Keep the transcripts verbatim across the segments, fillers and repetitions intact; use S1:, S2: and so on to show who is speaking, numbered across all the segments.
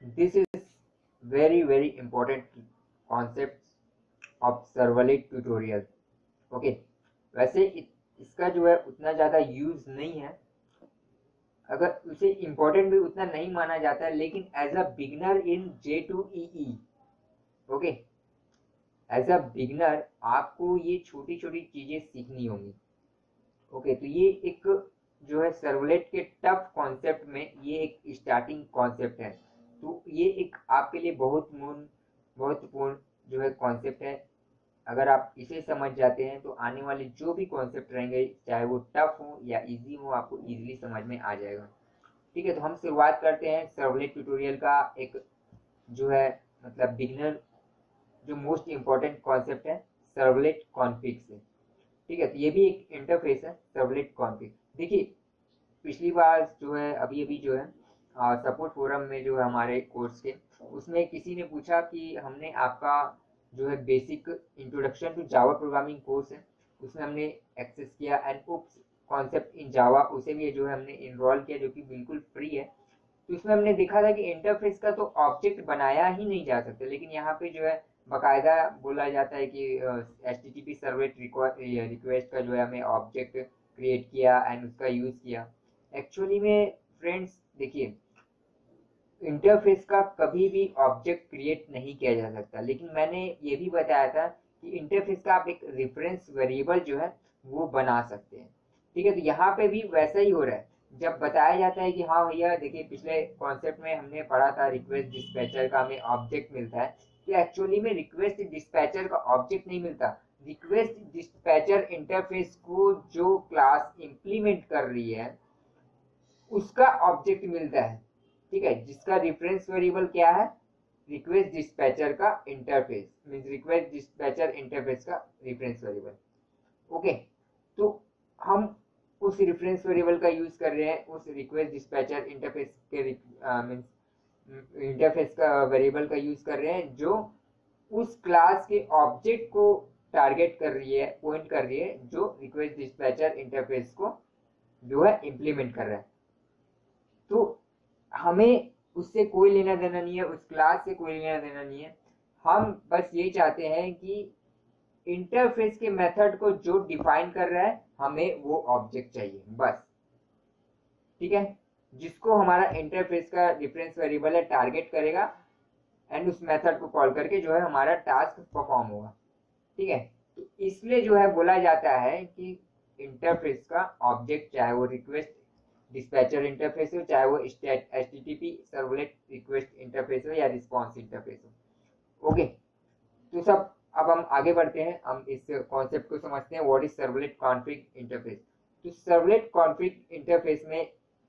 S1: This is very very important concept of servlet tutorial. Okay, वैसे इसका जो है उतना ज़्यादा यूज नहीं है, अगर उसे इम्पोर्टेंट भी उतना नहीं माना जाता है, लेकिन as a beginner in J two E E, okay, as a beginner आपको ये छोटी छोटी चीजें सीखनी होंगी। ओके, तो ये एक जो है सर्वलेट के टफ कॉन्सेप्ट में ये एक स्टार्टिंग कॉन्सेप्ट है, तो ये एक आपके लिए बहुत महत्वपूर्ण जो है कॉन्सेप्ट है। अगर आप इसे समझ जाते हैं तो आने वाले जो भी कॉन्सेप्ट रहेंगे, चाहे वो टफ हो या इजी हो, आपको इजीली समझ में आ जाएगा। ठीक है, तो हम शुरुआत करते हैं सर्वलेट ट्यूटोरियल का एक जो है मतलब बिगिनर जो मोस्ट इम्पोर्टेंट कॉन्सेप्ट है सर्वलेट कॉन्फिग से। ठीक है, तो ये भी एक इंटरफेस है सर्वलेट कॉन्फिग। देखिए, पिछली बार जो है अभी अभी जो है सपोर्ट फोरम में जो है हमारे कोर्स के, उसमें किसी ने पूछा कि हमने आपका जो है basic introduction to Java programming course है, उसमें हमने एक्सेस किया एंड उप्स कॉन्सेप्ट इन जावा, उसे भी जो है हमने इनरोल किया, जो कि बिल्कुल फ्री है। तो इसमें हमने देखा था कि इंटरफेस का तो ऑब्जेक्ट बनाया ही नहीं जा सकता, लेकिन यहाँ पे जो है बाकायदा बोला जाता है कि H T T P servlet request का जो है हमें ऑब्जेक्ट क्रिएट किया एंड उसका यूज किया। एक्चुअली में फ्रेंड्स देखिए, इंटरफेस का कभी भी ऑब्जेक्ट क्रिएट नहीं किया जा सकता, लेकिन मैंने ये भी बताया था कि इंटरफेस का आप एक रेफरेंस वेरिएबल जो है वो बना सकते हैं। ठीक है, तो यहाँ पे भी वैसा ही हो रहा है। जब बताया जाता है कि हाँ भैया देखिए, पिछले कॉन्सेप्ट में हमने पढ़ा था रिक्वेस्ट डिस्पैचर का हमें ऑब्जेक्ट मिलता है, तो एक्चुअली में रिक्वेस्ट डिस्पैचर का ऑब्जेक्ट नहीं मिलता। रिक्वेस्ट डिस्पैचर इंटरफेस को जो क्लास इंप्लीमेंट कर रही है उसका ऑब्जेक्ट मिलता है। ठीक है, जिसका रेफरेंस वेरिएबल क्या है, रिक्वेस्ट डिस्पैचर का interface, means request dispatcher interface का रेफरेंस वेरिएबल। ओके, तो हम उस रेफरेंस वेरिएबल का यूज कर रहे हैं, उस रिक्वेस्ट डिस्पैचर इंटरफेस के मींस इंटरफेस का वेरिएबल का यूज कर रहे हैं, जो उस क्लास के ऑब्जेक्ट को टारगेट कर रही है, पॉइंट कर रही है, जो रिक्वेस्ट डिस्पैचर इंटरफेस को जो है इंप्लीमेंट कर रहा है। तो हमें उससे कोई लेना देना नहीं है, उस क्लास से कोई लेना देना नहीं है। हम बस ये चाहते हैं कि इंटरफेस के मेथड को जो डिफाइन कर रहा है हमें वो ऑब्जेक्ट चाहिए बस। ठीक है, जिसको हमारा इंटरफेस का डिफरेंस वेरिएबल है टारगेट करेगा एंड उस मेथड को कॉल करके जो है हमारा टास्क परफॉर्म होगा। ठीक है, तो इसलिए जो है बोला जाता है कि इंटरफेस का ऑब्जेक्ट, चाहे वो रिक्वेस्ट डिस्पैचर इंटरफेस हो, चाहे वो H T T P servlet request interface हो या रिस्पॉन्स इंटरफेस हो। ओके, तो सब अब हम आगे बढ़ते हैं, हम इस कॉन्सेप्ट को समझते हैं, what is servlet config interface. तो सर्वलेट कॉन्फिग इंटरफेस में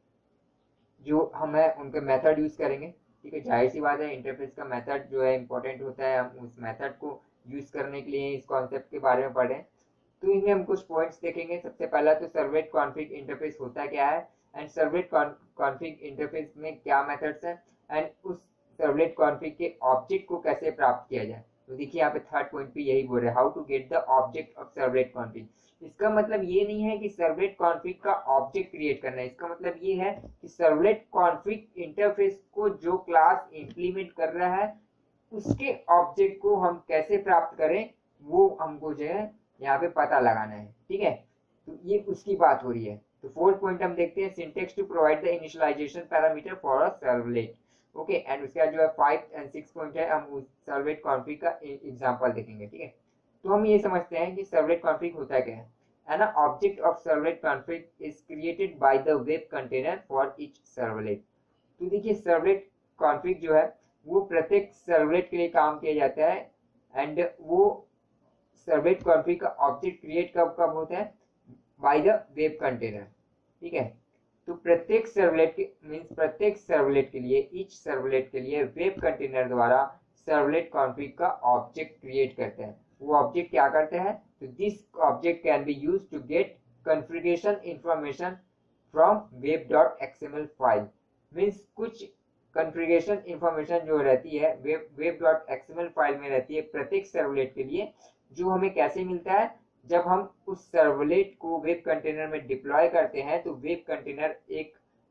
S1: जो हम है उनके मेथड यूज करेंगे। ठीक है, जाहिर सी बात है, इंटरफेस का मेथड जो है इंपॉर्टेंट होता है, हम उस मेथड को यूज करने के लिए इस कॉन्सेप्ट के बारे में पढ़ें। तो इनमें हम कुछ पॉइंट्स देखेंगे। सबसे पहला तो सर्वलेट कॉन्फिग इंटरफेस होता क्या है, एंड सर्वलेट कॉन्फिग इंटरफेस में क्या मेथड्स हैं, एंड उस सर्वलेट कॉन्फिग के ऑब्जेक्ट को कैसे प्राप्त किया जाए। तो देखिए यहाँ पे थर्ड पॉइंट पे यही बोल रहे हैं, how to get the object of servlet config. इसका मतलब ये नहीं है कि सर्वलेट कॉन्फिग का ऑब्जेक्ट क्रिएट करना है, इसका मतलब ये है कि सर्वलेट कॉन्फिग इंटरफेस को जो क्लास इंप्लीमेंट कर रहा है उसके ऑब्जेक्ट को हम कैसे प्राप्त करें, वो हमको जो है यहाँ पे पता लगाना है। ठीक है, तो ये उसकी बात हो रही है। तो फोर्थ पॉइंट हम देखते हैं, syntax to provide the initialization parameter for a servlet. Okay, and उसका जो है फाइव एंड सिक्स पॉइंट है, हम उस सर्वलेट कॉन्फिग का एग्जांपल देखेंगे। ठीक है, तो हम ये समझते हैं कि सर्वलेट कॉन्फिग होता क्या है। An object of servlet config is created by the web container for each servlet. तो देखिए, सर्वलेट कॉन्फिग जो है वो प्रत्येक सर्वलेट के लिए काम किया जाता है, एंड वो सर्वलेट कॉन्फिग का ऑब्जेक्ट क्रिएट कब कब होता है, बाय द वेब कंटेनर। ठीक है, तो प्रत्येक सर्वलेट के मींस प्रत्येक सर्वलेट के लिए, ईच सर्वलेट के लिए वेब कंटेनर द्वारा सर्वलेट कॉन्फिग का ऑब्जेक्ट क्रिएट करते हैं। वो ऑब्जेक्ट क्या करते हैं, तो this object can be used to get configuration information from web dot X M L file. Means कुछ कॉन्फ़िगरेशन इंफॉर्मेशन जो रहती है web web dot X M L file में रहती है प्रत्येक सर्वलेट के लिए, जो हमें कैसे मिलता है, जब हम उस सर्वलेट को वेब कंटेनर में डिप्लॉय करते हैं तो वेब कंटेनर एक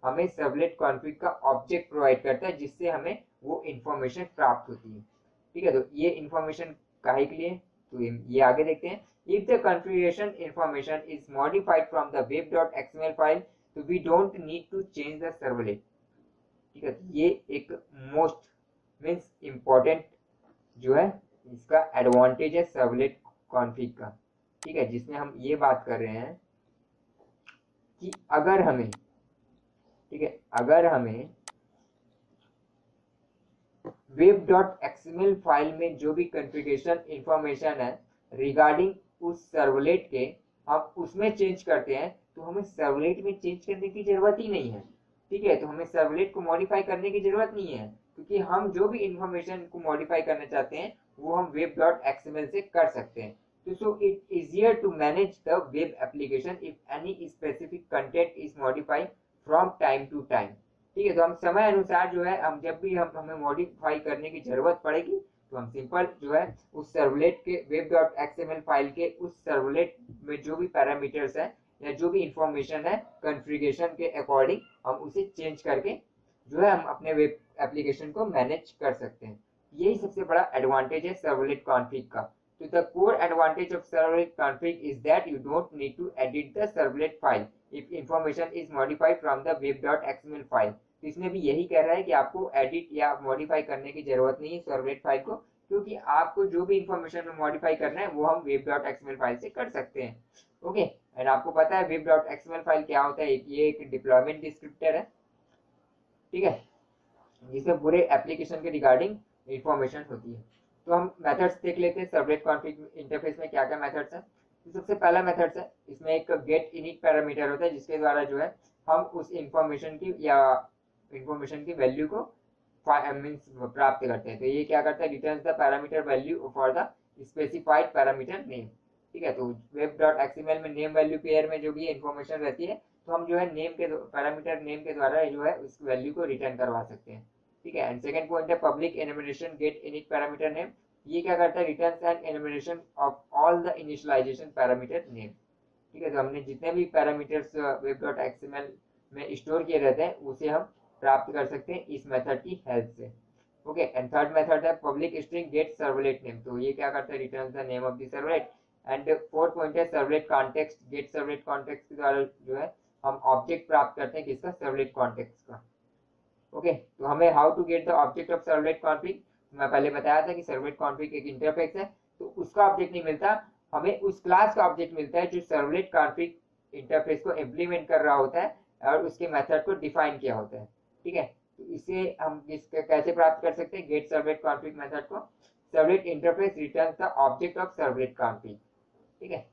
S1: हमें सर्वलेट कॉन्फ़िग का ऑब्जेक्ट प्रोवाइड करता है जिससे हमें वो इंफॉर्मेशन प्राप्त होती है। ठीक है, तो ये इंफॉर्मेशन काहे के लिए, तो ये आगे देखते हैं। If the configuration information is modified from the web.xml file, तो we don't need to change the servlet. ठीक है, ये एक मोस्ट मीन्स इम्पोर्टेंट जो है इसका एडवांटेज है सर्वलेट कॉन्फ़िग का। ठीक है, जिसमें हम ये बात कर रहे हैं कि अगर हमें, ठीक है, अगर हमें web.xml फाइल में जो भी कॉन्फ़िगरेशन इंफॉर्मेशन है रिगार्डिंग उस सर्वलेट के हम उसमें चेंज करते हैं, तो हमें सर्वलेट में चेंज करने की जरूरत ही नहीं है। ठीक है, तो हमें सर्वलेट को मॉडिफाई करने की जरूरत नहीं है, क्योंकि हम जो भी इंफॉर्मेशन को मॉडिफाई करना चाहते हैं वो हम web.xml से कर सकते हैं। तो so it easier to manage the web application if any specific content is modified from time to time. ठीक है, तो हम समय अनुसार जो है हम जब भी हम हमें मॉडिफाई करने की जरूरत पड़ेगी तो हम सिंपल जो है उस सर्वलेट के web.xml फाइल के उस सर्वलेट में जो भी पैरामीटर्स है या जो भी इंफॉर्मेशन है कॉन्फ़िगरेशन के अकॉर्डिंग हम उसे चेंज करके जो है हम अपने वेब एप्लीकेशन को मैनेज कर सकते हैं। यही सबसे बड़ा एडवांटेज है सर्वलेट कॉन्फ़िग का। तो the core advantage of servlet config is that you don't need to edit the servlet file if information is modified from the web.xml file. तो इसमें भी यही कह रहा है कि आपको एडिट या मॉडिफाई करने की जरूरत नहीं है सर्वलेट फाइल को, क्योंकि आपको जो भी इंफॉर्मेशन में मॉडिफाई करना है वो हम web.xml फाइल से कर सकते हैं। ओके, एंड आपको पता है web.xml फाइल क्या होता है, ये एक डिप्लॉयमेंट डिस्क्रिप्टर है। ठीक है, जिसमें पूरे एप्लीकेशन के रिगार्डिंग इंफॉर्मेशन होती है। तो हम मेथड्स देख लेते हैं सर्वलेट कॉन्फ़िग इंटरफेस में क्या क्या मेथड्स हैं। तो सबसे पहला मेथड्स है, इसमें एक गेट इनिट पैरामीटर होता है जिसके द्वारा जो है हम उस इंफॉर्मेशन की या इंफॉर्मेशन की वैल्यू को मीन्स प्राप्त करते हैं। तो ये क्या करता है, returns the parameter value for the specified parameter name. ठीक है, तो web.xml में नेम वैल्यू पेयर में जो भी इंफॉर्मेशन रहती है तो हम जो है नेम के पैरामीटर नेम के द्वारा जो है उस वैल्यू को रिटर्न करवा सकते हैं। ठीक है, एंड सेकंड पॉइंट है public enumeration get init parameter name. ये क्या करता है, returns and enumeration of all the initialization parameter name. ठीक है, तो हमने जितने भी पैरामीटर्स web.xml में स्टोर किए रहते हैं उसे हम प्राप्त कर सकते हैं इस मेथड की हेल्प से। ओके, एंड थर्ड मेथड है public string get servlet name. तो ये क्या करता है, returns the name of the servlet. And fourth point है servlet context get servlet context के द्वारा जो है हम ऑब्जेक्ट प्राप्त करते हैं किसका, सर्वलेट कॉन्टेक्स्ट का। ओके okay, तो हमें how to get the object of servlet config, मैं पहले बताया था कि सर्वलेट कॉन्फ़िग एक इंटरफेस है, तो उसका ऑब्जेक्ट नहीं मिलता, हमें उस क्लास का ऑब्जेक्ट मिलता है जो सर्वलेट कॉन्फ़िग इंटरफेस को इम्प्लीमेंट कर रहा होता है और उसके मेथड को डिफाइन किया होता है। ठीक है, तो इसे हम इसके कैसे प्राप्त कर सकते हैं, गेट सर्वलेट कॉन्फ़िग मेथड को, servlet interface returns the object of servlet config. ठीक है,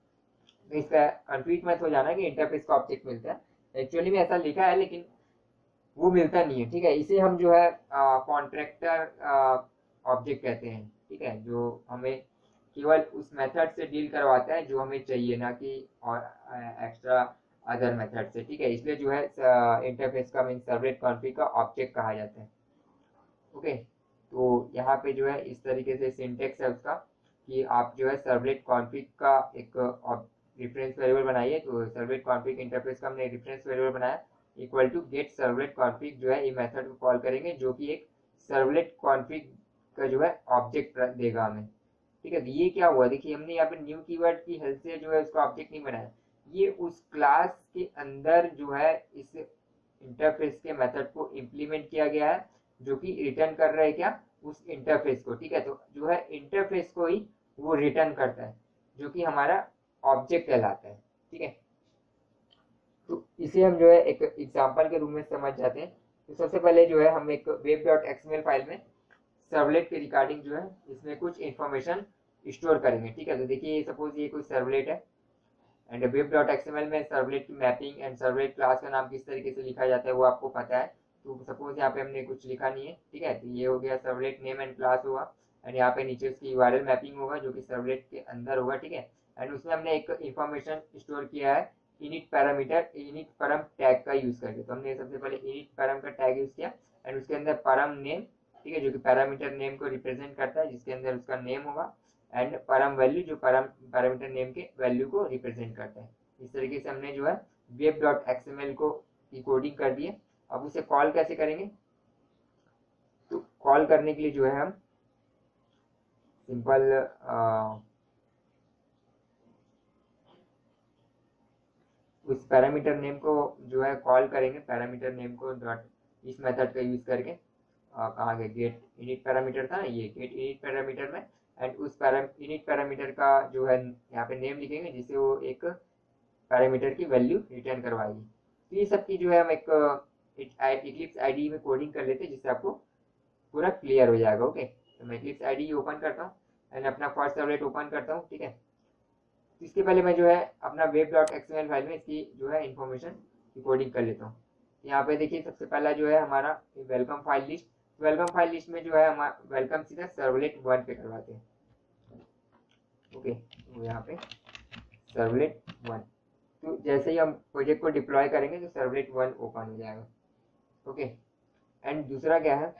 S1: तो इसका कंफ्यूज मत हो जाना कि इंटरफेस का ऑब्जेक्ट मिलता है, एक्चुअली में ऐसा लिखा है लेकिन वो मिलता नहीं है। ठीक है, इसे हम जो है कॉन्ट्रैक्टर ऑब्जेक्ट कहते हैं। ठीक है, जो हमें केवल उस मेथड से डील करवाता है जो हमें चाहिए, ना कि और एक्स्ट्रा अदर मेथड से। ठीक है, इसलिए जो है इंटरफेस का मीन सर्वलेट कॉन्फ़िग का ऑब्जेक्ट कहा जाता है। ओके, तो यहाँ पे जो है इस तरीके से सिंटेक्स है उसका कि आप जो है सर्वलेट कॉन्फ़िग का एक रेफरेंस वेरिएबल बनाइए। तो सर्वलेट कॉन्फ़िग इंटरफेस का हमने रेफरेंस वेरिएबल बनाया equal to get servlet config, जो है ये मेथड को कॉल करेंगे जो कि एक सर्वलेट कॉन्फ़िग का जो है ऑब्जेक्ट देगा हमें। ठीक है, तो ये क्या हुआ, देखिए हमने यहाँ पे न्यू कीवर्ड की हेल्प से जो है उसका ऑब्जेक्ट नहीं बनाया, ये उस क्लास के अंदर जो है इस इंटरफेस के मेथड को इम्प्लीमेंट किया गया है जो कि रिटर्न कर रहा है क्या, उस इंटरफेस को। ठीक है, तो जो है इंटरफेस को ही वो रिटर्न करता है जो कि हमारा ऑब्जेक्ट कहलाता है। ठीक है, तो इसे हम जो है एक एग्जांपल के रूप में समझ जाते हैं। तो सबसे पहले जो है हम एक web.xml फाइल में सर्वलेट के रिगार्डिंग जो है इसमें कुछ इंफॉर्मेशन स्टोर करेंगे। ठीक है, तो देखिए सपोज ये कोई सर्वलेट है एंड web.xml में सर्वलेट की मैपिंग एंड सर्वलेट क्लास का नाम किस तरीके से लिखा जाता है वो आपको पता है। तो सपोज यहाँ पे हमने कुछ लिखा नहीं है। ठीक है, तो ये हो गया सर्वलेट नेम एंड क्लास होगा, एंड यहाँ पे नीचे उसकी यूआरएल मैपिंग होगा जो कि सर्वलेट के अंदर होगा। ठीक है, एंड उसमें हमने एक इंफॉर्मेशन स्टोर किया है init parameter init param tag का यूज करके। तो हमने सबसे पहले इनिट परम का टैग यूज किया एंड उसके अंदर परम नेम, ठीक है, जो कि पैरामीटर नेम को रिप्रेजेंट करता है, जिसके अंदर उसका नेम होगा, एंड परम वैल्यू जो परम पैरामीटर नेम के वैल्यू को रिप्रेजेंट करता है। इस तरीके से हमने जो है web.xml को की कोडिंग कर दी है। अब उसे कॉल कैसे करेंगे, तो कॉल करने के लिए जो है हम सिंपल उस पैरामीटर नेम को जो है कॉल करेंगे, पैरामीटर नेम को डॉट इस मेथड का यूज करके, कहाँ गए, गेट इनिट पैरामीटर था ये, गेट इनिट पैरामीटर में, एंड उस पैरा इनिट पैरामीटर का जो है यहाँ पे नेम लिखेंगे जिससे वो एक पैरामीटर की वैल्यू रिटर्न करवाएगी। तो ये सब की जो है हम एक इक्लिप्स आईडी में कोडिंग कर लेते हैं जिससे आपको पूरा क्लियर हो जाएगा। ओके, तो मैं इक्लिप्स आईडी ओपन करता हूँ एंड अपना फर्स्ट सर्वलेट ओपन करता हूँ। ठीक है, इसके पहले मैं जो है अपना वेब डॉट एक्सएमएल फाइल में इसकी जो है इंफॉर्मेशन की कोडिंग कर लेता हूँ। यहाँ पे देखिए सबसे पहला जो है हमारा welcome file list, welcome file list में जो है हमारा वेलकम सीधा सर्वलेट वन पे करवाते हैं। ओके, तो यहाँ पे सर्वलेट वन, तो जैसे ही हम प्रोजेक्ट को डिप्लॉय करेंगे तो सर्वलेट वन ओपन हो जाएगा। ओके, एंड दूसरा क्या है,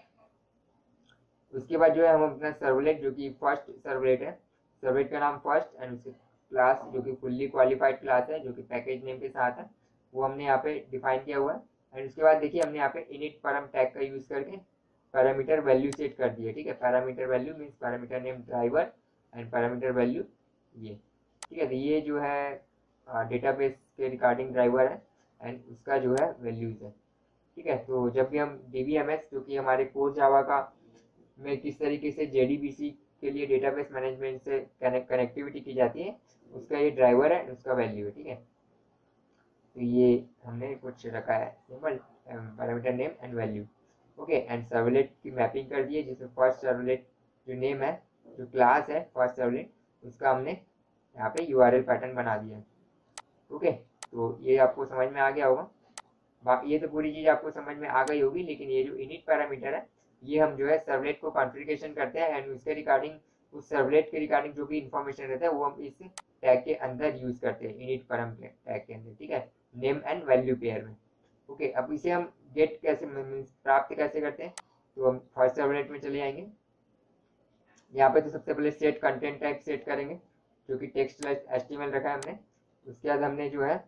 S1: उसके बाद जो है हम अपना सर्वलेट जो कि फर्स्ट सर्वलेट है, सर्वलेट का नाम फर्स्ट एंड उसके क्लास जो कि फुल्ली क्वालिफाइड क्लास है जो कि पैकेज नेम के साथ है, वो हमने यहाँ पे डिफाइन किया हुआ है। एंड उसके बाद देखिए हमने यहाँ पे इनिट परम टैग का यूज करके पैरामीटर वैल्यू सेट कर दिया। ठीक है, parameter value means parameter name driver and parameter value ये। ठीक है, तो ये जो है डेटाबेस के रिगार्डिंग ड्राइवर है एंड उसका जो है वैल्यूज है। ठीक है, तो जब भी हम डीबीएमएस जो कि हमारे कोर जावा का में किस तरीके से जेडीबीसी के लिए डेटाबेस मैनेजमेंट से कनेक्ट कनेक्टिविटी की जाती है, उसका ये ड्राइवर है, उसका वैल्यू है। ठीक है, तो ये हमने कुछ रखा है simple parameter name and value. Okay, and servlet की मैपिंग कर दी है जिसमें फर्स्ट सर्वलेट जो नेम है, जो क्लास है फर्स्ट सर्वलेट, उसका हमने यहाँ पे यूआरएल पैटर्न बना दिया है। ओके, तो ये आपको समझ में आ गया होगा। बाकी ये तो पूरी चीज आपको समझ में आ गई होगी, लेकिन ये जो इनिट पैरामीटर है ये हम जो है सर्वलेट को कॉन्फ़िगरेशन करते हैं एंड उसके रिगार्डिंग उस सर्वलेट के रिगार्डिंग जो भी इंफॉर्मेशन रहता है वो हम इस टैग के अंदर यूज करते हैं, इनिट परम के टैग के अंदर। ठीक है, नेम एंड वैल्यू पेयर में। ओके, अब इसे हम गेट कैसे प्राप्त कैसे करते हैं, तो हम फर्स्ट सर्वलेट में चले जाएंगे। यहाँ पे तो सबसे पहले सेट कंटेंट टाइप सेट करेंगे जो कि टेक्स्ट एचटीएमएल रखा है हमने। उसके बाद हमने जो है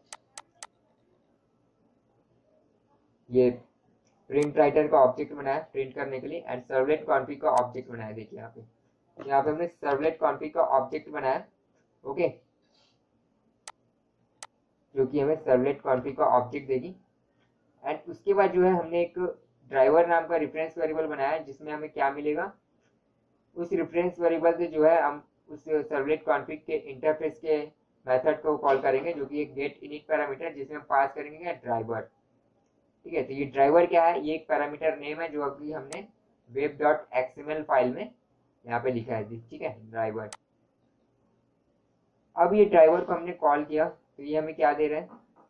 S1: ये प्रिंट राइटर का ऑब्जेक्ट बनाया प्रिंट करने के लिए एंड सर्वलेट कॉन्फिग का ऑब्जेक्ट बनाया। देखिए यहाँ पे यहाँ पे हमने सर्वलेट कॉन्फिग का ऑब्जेक्ट बनाया। ओके, जो कि हमें सर्वलेट कॉन्फिग का ऑब्जेक्ट देगी। एंड उसके बाद जो है हमने एक ड्राइवर नाम का रेफरेंस वेरिएबल बनाया जिसमें हमें क्या मिलेगा, उस रेफरेंस वेरिएबल से जो है हम उस सर्वलेट कॉन्फिग के इंटरफेस के मेथड को कॉल करेंगे जो कि एक गेट इनिट पैरामीटर जिसमें हम पास करेंगे ड्राइवर। ठीक है, तो ये ड्राइवर क्या है, ये एक पैरामीटर नेम है जो अभी हमने वेब डॉट एक्सएमएल फाइल में यहाँ पे लिखा है। ठीक है, ड्राइवर। अब ये ड्राइवर को हमने कॉल किया तो ये हमें क्या दे रहे हैं,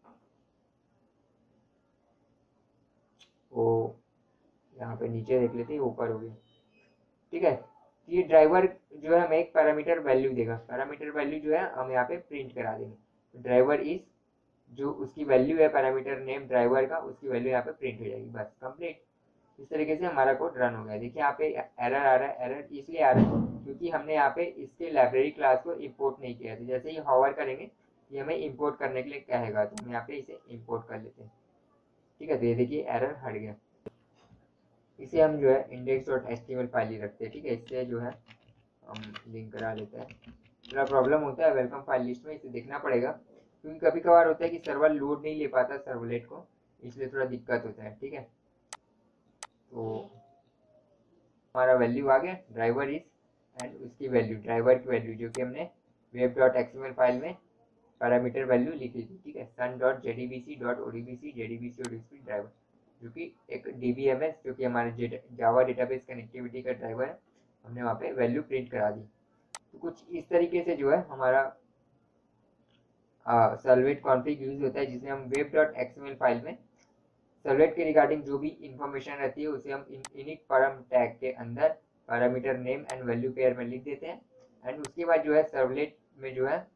S1: वो यहाँ पे नीचे देख लेते हैं, ऊपर हो गया। ठीक है, तो ये ड्राइवर जो है हमें एक पैरामीटर वैल्यू देगा, पैरामीटर वैल्यू जो है हम यहाँ पे प्रिंट करा देंगे। ड्राइवर इज जो उसकी वैल्यू है पैरामीटर नेम ड्राइवर का, उसकी वैल्यू यहाँ पे प्रिंट हो जाएगी, बस कंप्लीट। इस तरीके से हमारा कोड रन हो गया। देखिए यहाँ पे एरर आ रहा है, एरर इसलिए आ रहा है क्योंकि हमने यहाँ पे इसके लाइब्रेरी क्लास को इंपोर्ट नहीं किया। तो जैसे ही हॉवर करेंगे ये हमें इंपोर्ट करने के लिए कहेगा, तो हम यहाँ पे इसे इंपोर्ट कर लेते हैं। ठीक है, तो ये देखिए एरर हट गया। इसे हम जो है index dot H T M L file ही रखते हैं। ठीक है, इससे जो है हम लिंक करा लेते हैं। थोड़ा प्रॉब्लम होता है वेलकम फाइल लिस्ट में, इसे देखना पड़ेगा क्योंकि कभी कभार होता है कि सर्वर लोड नहीं ले पाता सर्वलेट को, इसलिए थोड़ा दिक्कत होता है। ठीक है, तो हमारा वैल्यू आ गया ड्राइवर इज एंड उसकी वैल्यू ड्राइवर की वैल्यू जो कि हमने वेब डॉट एक्सएमएल फाइल में पैरामीटर वैल्यू लिखी थी। ठीक है, sun dot JDBC dot ODBC JDBC ODBC driver जो कि एक डीबीएमएस जो कि हमारे जावा डेटाबेस कनेक्टिविटी का ड्राइवर है, हमने वहाँ पे वैल्यू प्रिंट करा दी। तो कुछ इस तरीके से जो है हमारा सर्वलेट कॉन्फिग यूज होता है जिसमें हम वेब डॉट एक्सएमएल फाइल में सर्वलेट के रिगार्डिंग जो भी इंफॉर्मेशन रहती है उसे हम इनिट परम टैग के अंदर parameter name and value pair में लिख देते हैं। एंड उसके बाद जो है सर्वलेट में जो है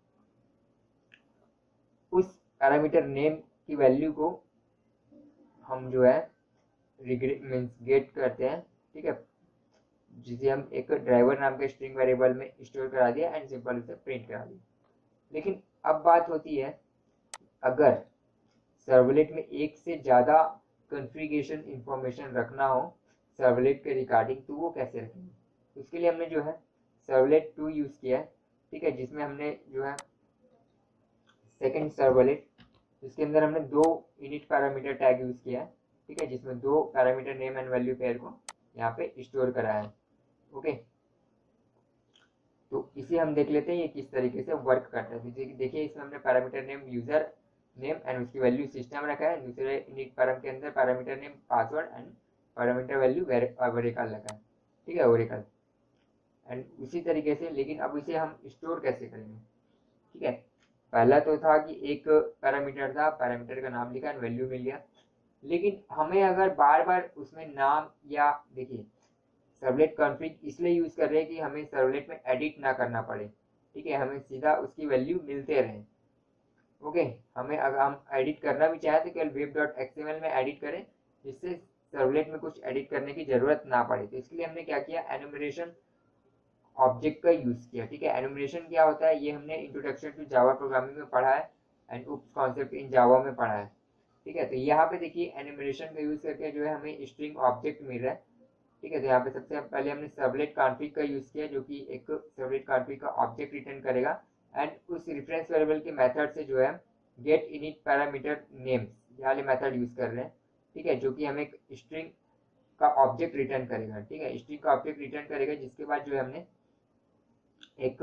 S1: उस पैरामीटर नेम की वैल्यू को हम जो है मीन्स गेट करते हैं। ठीक है, जिसे हम एक ड्राइवर नाम के स्ट्रिंग वेरिएबल में स्टोर करा दिया एंड सिंपल उसे प्रिंट करा दिया। लेकिन अब बात होती है अगर सर्वलेट में एक से ज़्यादा कॉन्फ़िगरेशन इंफॉर्मेशन रखना हो सर्वलेट के रिगार्डिंग, तो वो कैसे रखेंगे। उसके लिए हमने जो है सर्वलेट टू यूज़ किया है, ठीक है, जिसमें हमने जो है सेकंड सर्वलेट, इसके अंदर हमने दो इनिट पैरामीटर टैग यूज़ किया है, ठीक है, जिसमें दो parameter name and value pair को यहाँ पे स्टोर करा है। ओके, तो इसे हम देख लेते हैं ये किस तरीके से वर्क करता है। देखिए इसमें हमने parameter name user name and उसकी वैल्यू सिस्टम रखा है, दूसरे इनिट पैराम के अंदर parameter name password and parameter value Oracle रखा है, ठीक है, ओरेकल एंड उसी तरीके से। लेकिन अब इसे हम स्टोर कैसे करेंगे, ठीक है। पहला तो था कि एक पैरामीटर था, पैरामीटर का नाम लिखा एंड वैल्यू मिल गया, लेकिन हमें अगर बार बार उसमें नाम या देखिए सर्वलेट कॉन्फ़िग इसलिए यूज कर रहे हैं कि हमें सर्वलेट में एडिट ना करना पड़े, ठीक है, हमें सीधा उसकी वैल्यू मिलते रहे। ओके, हमें अगर हम एडिट करना भी चाहे तो केवल वेब डॉट एक्सएमएल में एडिट करें, जिससे सर्वलेट में कुछ एडिट करने की जरूरत ना पड़े। तो इसके लिए हमने क्या किया, एनुमरेशन ऑब्जेक्ट का यूज किया, ठीक है। एनुमरेशन क्या होता है, ये हमने इंट्रोडक्शन टू जावा प्रोग्रामिंग में पढ़ा है एंड उप्स कॉन्सेप्ट इन जावा में पढ़ा है, ठीक है। तो यहाँ पे देखिए एनुमरेशन का यूज करके जो है हमें स्ट्रिंग ऑब्जेक्ट मिल रहा है, ठीक है। तो यहाँ पे सबसे पहले हमने सर्वलेट कॉन्फ़िग का यूज किया, जो कि एक सर्वलेट कॉन्फ़िग का ऑब्जेक्ट रिटर्न करेगा एंड उस रेफरेंस वेरिएबल के मेथड से जो है गेट इनिट पैरामीटर नेम्स ये वाले मेथड यूज कर रहे हैं, ठीक है, जो कि हमें एक स्ट्रिंग का ऑब्जेक्ट रिटर्न करेगा, ठीक है, स्ट्रिंग का ऑब्जेक्ट रिटर्न करेगा, जिसके बाद जो है हमने एक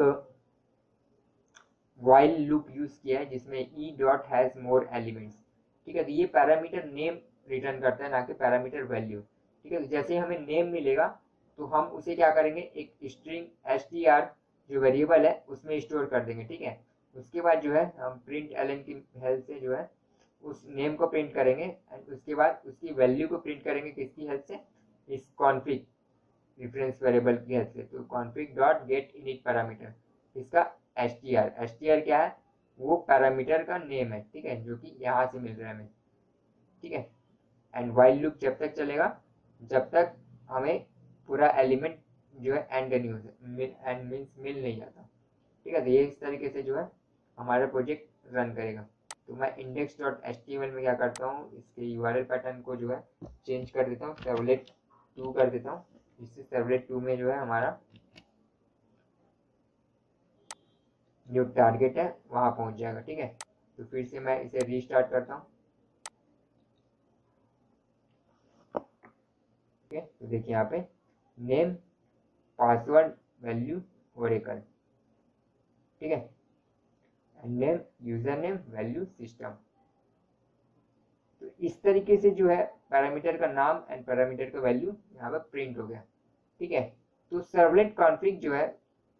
S1: वाइल लूप यूज किया है जिसमें e dot has more elements, ठीक है। तो ये पैरामीटर नेम रिटर्न करता है, ना कि पैरामीटर वैल्यू, ठीक है। तो जैसे हमें नेम मिलेगा तो हम उसे क्या करेंगे, एक स्ट्रिंग एस टी आर जो वेरिएबल है उसमें स्टोर कर देंगे, ठीक है। उसके बाद जो है हम प्रिंट एलन की हेल्प से जो है उस नेम को प्रिंट करेंगे एंड उसके बाद उसकी वैल्यू को प्रिंट करेंगे किसकी हेल्प से, इस कॉन्फ़िग रेफरेंस वेरिएबल की हेल्प से। तो config dot get init parameter, इसका S T R, S T R क्या है, वो पैरामीटर का नेम है, ठीक है, जो कि यहाँ से मिल रहा है हमें, ठीक है। एंड वाइल लूप जब तक चलेगा जब तक हमें पूरा एलिमेंट जो है एंड नहीं हो सकता, एंड मीन्स मिल नहीं जाता, ठीक है। तो ये इस तरीके से जो है हमारा प्रोजेक्ट रन करेगा। तो मैं index dot H T M L में क्या करता हूँ, इसके यू आर एल पैटर्न को जो है चेंज कर देता हूँ, सर्वलेट टू कर देता हूँ, जिससे सर्वलेट टू में जो है हमारा जो टारगेट है वहाँ पहुँच जाएगा, ठीक है। तो फिर से मैं इसे रीस्टार्ट करता हूँ, ठीक है। तो देखिए यहाँ पे नेम पासवर्ड वैल्यू ओरेकल, ठीक है, name user name value system. तो इस तरीके से जो है पैरामीटर का नाम एंड पैरामीटर का वैल्यू यहाँ पर प्रिंट हो गया, ठीक है। तो सर्वलेट कॉन्फ़िग जो है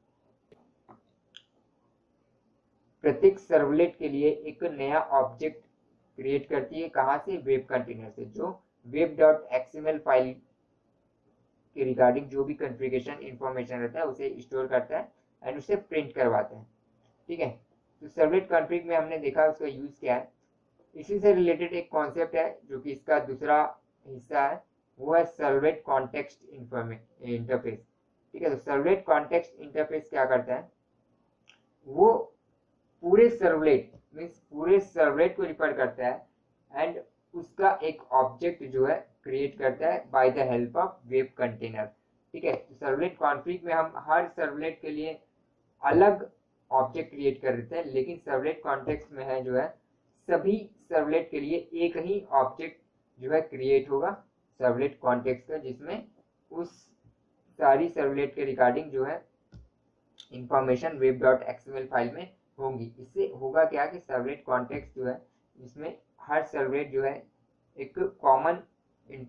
S1: प्रत्येक सर्वलेट के लिए एक नया ऑब्जेक्ट क्रिएट करती है, कहाँ से, वेब कंटेनर से, जो वेब डॉट एक्सएमएल फाइल के रिगार्डिंग जो भी कॉन्फ़िगरेशन इंफॉर्मेशन रहता है उसे स्टोर करता है एंड उसे प्रिंट करवाता है, ठीक है। तो सर्वलेट कॉन्फ़िग में हमने देखा उसका यूज क्या है। इसी से रिलेटेड एक कॉन्सेप्ट है जो कि इसका दूसरा हिस्सा है, वो है सर्वलेट कॉन्टेक्स्ट इंटरफेस, ठीक है। तो सर्वलेट कॉन्टेक्स्ट इंटरफेस क्या करता है, वो पूरे सर्वलेट मीन्स पूरे सर्वलेट को रिफर करता है एंड उसका एक ऑब्जेक्ट जो है क्रिएट करता है by the help of web container, ठीक है। तो सर्वलेट कॉन्फ़िग में हम हर सर्वलेट के लिए अलग ऑब्जेक्ट क्रिएट कर देते हैं, लेकिन सर्वलेट कॉन्टेक्स्ट में है जो है सभी सर्वलेट के लिए एक ही ऑब्जेक्ट जो है क्रिएट होगा सर्वलेट कॉन्टेक्स्ट का, जिसमें उस सारी सर्वलेट के रिगार्डिंग जो है information web dot XML file में होंगी। इससे होगा क्या कि सर्वलेट कॉन्टेक्स्ट जो है इसमें हर सर्वलेट जो है एक कॉमन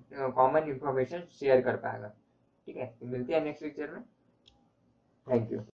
S1: कॉमन इंफॉर्मेशन शेयर कर पाएगा, ठीक है। तो मिलते हैं नेक्स्ट लेक्चर में, थैंक यू।